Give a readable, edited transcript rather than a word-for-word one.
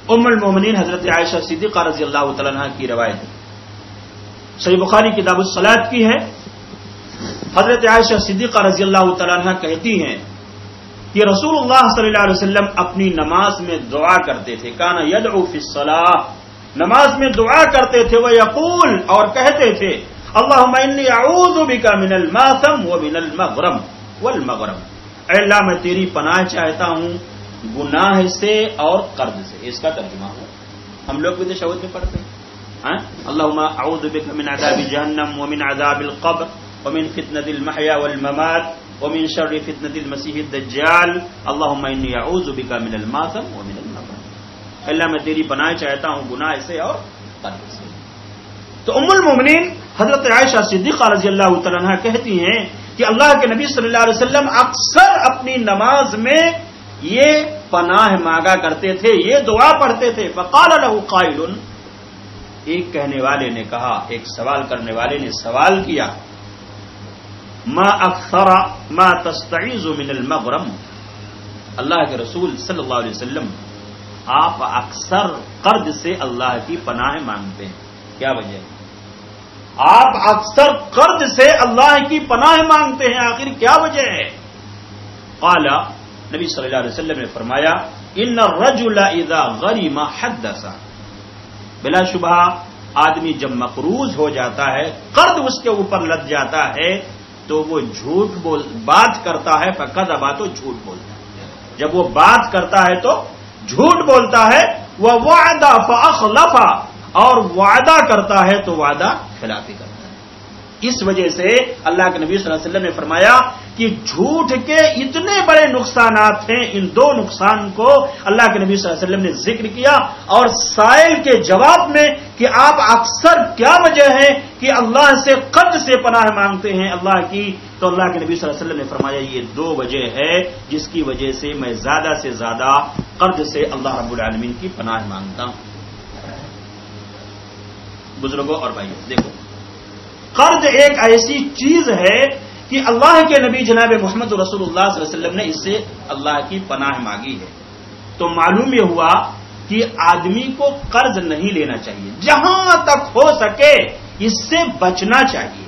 ام المومنین حضرت عائشہ صدیقہ رضی اللہ تعالیٰ عنہ کی روایت ہے، صحیح بخاری کتاب الصلاۃ کی ہے۔ حضرت عائشہ صدیقہ رضی اللہ تعالیٰ عنہ کہتی ہیں کہ رسول اللہ صلی اللہ علیہ وسلم اپنی نماز میں دعا کرتے تھے، کانا یدعو فی الصلاۃ، نماز میں دعا کرتے تھے، وہ یقول، اور کہتے تھے، اللہم انی اعوذ بک من الماثم ومن المغرم والمغرم، اے اللہ میں تیری پناہ چاہتا ہوں گناہ سے اور قرض سے۔ اس کا ترجمہ ہو، ہم لوگ بھی تشہد میں پڑھتے ہیں، اللہم اعوذ بک من عذاب جہنم ومن عذاب القبر ومن فتنة المحیا والممات ومن شر فتنة المسیح الدجال اللہم انی اعوذ بک من الماثم ومن المغرم، اللہ میں تیری پناہ چاہتا ہوں گناہ سے اور قرض سے۔ تو ام المومنین حضرت عائشہ صدیقہ رضی اللہ تعالیٰ عنہ کہتی ہیں کہ اللہ کے نبی صلی اللہ علیہ وسلم اکثر اپنی نماز میں یہ پناہ مانگا کرتے تھے، یہ دعا پڑھتے تھے۔ فقال له قائل، ایک کہنے والے نے کہا، ایک سوال کرنے والے نے سوال کیا، ما اکثر ما تستعیذ من المغرم، اللہ کے رسول صلی اللہ علیہ وسلم آپ اکثر قرض سے اللہ کی پناہ مانگتے ہیں، کیا وجہ ہے؟ آپ اکثر قرض سے اللہ کی پناہ مانگتے ہیں، آخر کیا وجہ ہے؟ قال، نبی صلی اللہ علیہ وسلم نے فرمایا، ان الرجل اذا غرم حدث، بلا شبہ آدمی جب مقروض ہو جاتا ہے، قرض اس کے اوپر لگ جاتا ہے، تو وہ بات کرتا ہے، فکذب، تو جھوٹ بولتا ہے، جب وہ بات کرتا ہے تو جھوٹ بولتا ہے، ووعد فاخلف، اور وعدہ کرتا ہے تو وعدہ خلافی کرتا ہے۔ اس وجہ سے اللہ کے نبی صلی اللہ علیہ وسلم نے فرمایا کہ جھوٹ کے اتنے بڑے نقصانات ہیں، ان دو نقصان کو اللہ کے نبی صلی اللہ علیہ وسلم نے ذکر کیا، اور سائل کے جواب میں کہ آپ اکثر کیا وجہ ہے کہ اللہ سے قرض سے پناہ مانگتے ہیں اللہ کی، تو اللہ کے نبی صلی اللہ علیہ وسلم نے فرمایا یہ دو وجہ ہے جس کی وجہ سے میں زیادہ سے زیادہ قرض سے اللہ رب العالمین کی پناہ مانگتا ہوں۔ بزرگوں اور بھائیوں، دیکھو، قرض ایک ایسی چیز ہے کہ اللہ کے نبی جناب محمد رسول اللہ صلی اللہ علیہ وسلم نے اس سے اللہ کی پناہ مانگی ہے۔ تو معلوم یہ ہوا کہ آدمی کو قرض نہیں لینا چاہیے، جہاں تک ہو سکے اس سے بچنا چاہیے۔